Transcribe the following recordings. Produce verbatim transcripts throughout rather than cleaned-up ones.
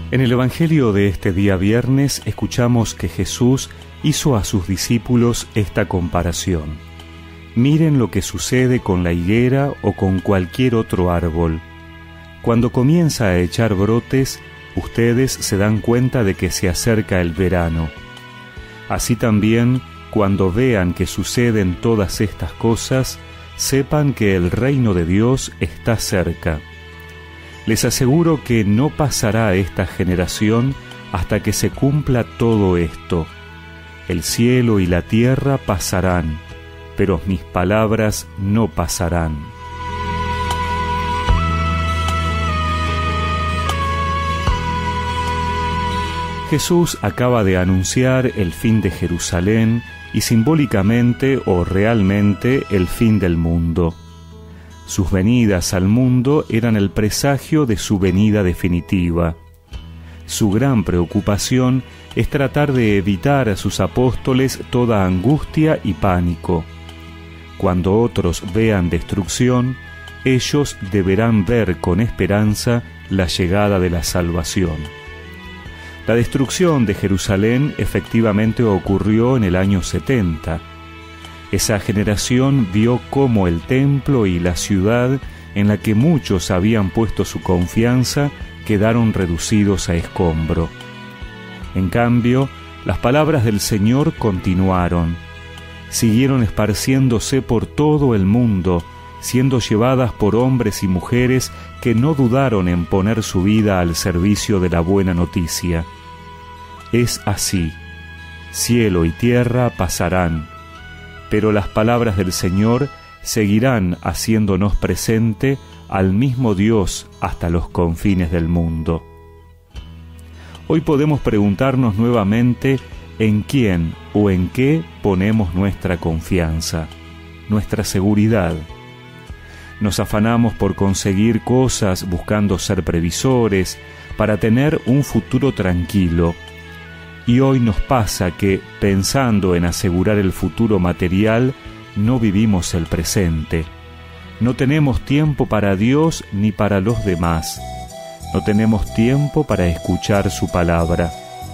En el Evangelio de este día viernes escuchamos que Jesús hizo a sus discípulos esta comparación. Miren lo que sucede con la higuera o con cualquier otro árbol. Cuando comienza a echar brotes, ustedes se dan cuenta de que se acerca el verano. Así también, cuando vean que suceden todas estas cosas, sepan que el reino de Dios está cerca. Les aseguro que no pasará esta generación hasta que se cumpla todo esto. El cielo y la tierra pasarán, pero mis palabras no pasarán. Jesús acaba de anunciar el fin de Jerusalén y simbólicamente o realmente el fin del mundo. Sus venidas al mundo eran el presagio de su venida definitiva. Su gran preocupación es tratar de evitar a sus apóstoles toda angustia y pánico. Cuando otros vean destrucción, ellos deberán ver con esperanza la llegada de la salvación. La destrucción de Jerusalén efectivamente ocurrió en el año setenta. Esa generación vio cómo el templo y la ciudad en la que muchos habían puesto su confianza quedaron reducidos a escombro. En cambio, las palabras del Señor continuaron. Siguieron esparciéndose por todo el mundo, siendo llevadas por hombres y mujeres que no dudaron en poner su vida al servicio de la buena noticia. Es así, cielo y tierra pasarán, pero las palabras del Señor seguirán haciéndonos presente al mismo Dios hasta los confines del mundo. Hoy podemos preguntarnos nuevamente en quién o en qué ponemos nuestra confianza, nuestra seguridad. Nos afanamos por conseguir cosas buscando ser previsores, para tener un futuro tranquilo. Y hoy nos pasa que, pensando en asegurar el futuro material, no vivimos el presente. No tenemos tiempo para Dios ni para los demás. No tenemos tiempo para escuchar su palabra.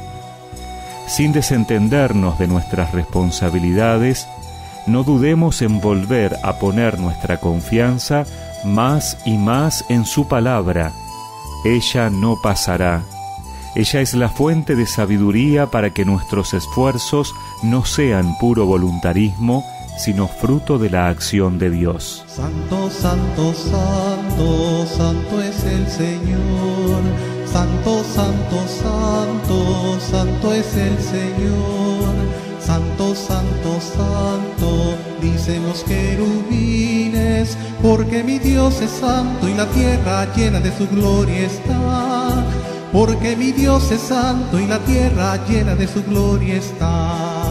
Sin desentendernos de nuestras responsabilidades, no dudemos en volver a poner nuestra confianza más y más en su palabra. Ella no pasará. Ella es la fuente de sabiduría para que nuestros esfuerzos no sean puro voluntarismo, sino fruto de la acción de Dios. Santo, santo, santo, santo es el Señor. Santo, santo, santo, santo es el Señor. Santo, santo, santo, dicen los querubines, porque mi Dios es santo y la tierra llena de su gloria está. Porque mi Dios es santo y la tierra llena de su gloria está.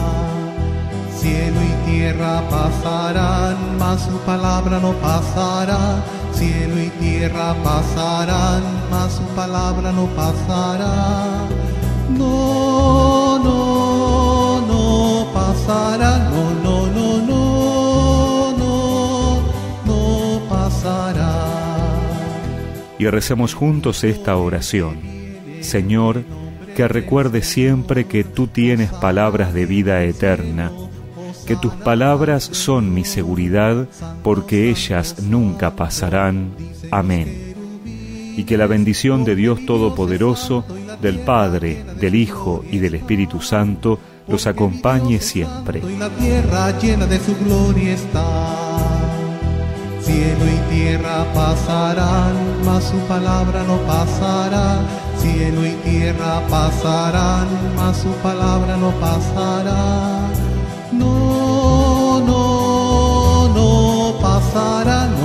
Cielo y tierra pasarán, mas su palabra no pasará. Cielo y tierra pasarán, mas su palabra no pasará. No, no, no pasará. No, no, no, no, no, no pasará. Y recemos juntos esta oración. Señor, que recuerde siempre que tú tienes palabras de vida eterna, que tus palabras son mi seguridad, porque ellas nunca pasarán. Amén. Y que la bendición de Dios Todopoderoso, del Padre, del Hijo y del Espíritu Santo los acompañe siempre. Y la tierra llena de su gloria está. Cielo y tierra pasarán, mas su palabra no pasará. Cielo y tierra pasarán, mas su palabra no pasará. No, no, no pasará. No.